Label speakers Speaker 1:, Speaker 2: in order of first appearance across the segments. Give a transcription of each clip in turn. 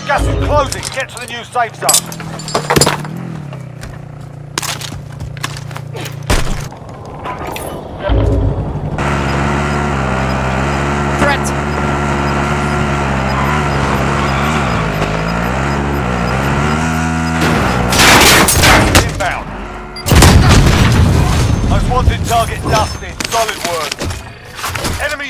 Speaker 1: Gas is closing. Get to the new safe zone.
Speaker 2: Threat!
Speaker 1: Inbound. Most wanted target dusted. Solid work. Enemy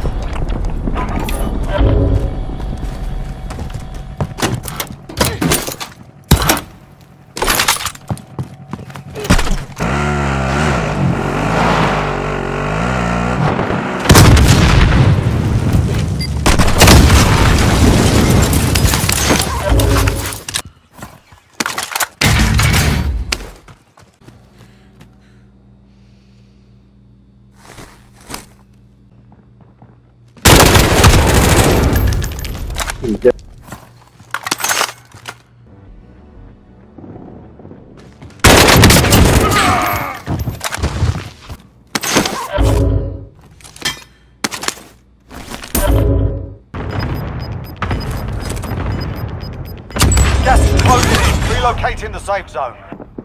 Speaker 1: gas is closing in. Relocating the safe zone.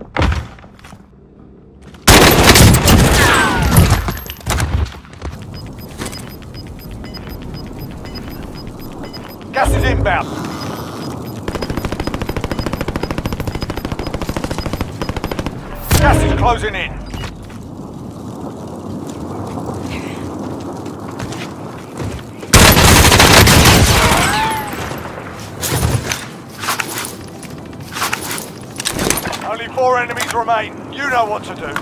Speaker 1: Gas is inbound. Gas is closing in. Only 4 enemies remain. You know what to do.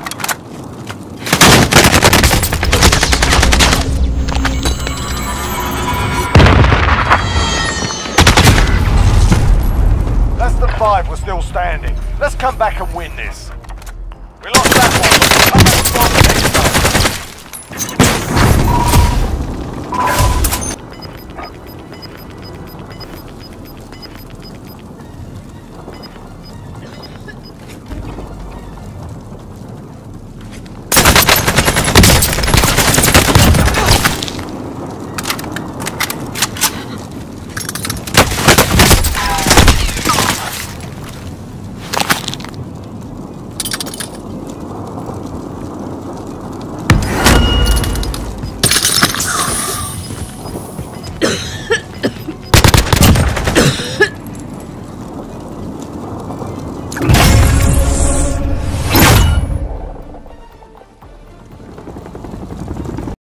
Speaker 1: Less than 5 were still standing. Let's come back and win this. We lost that one.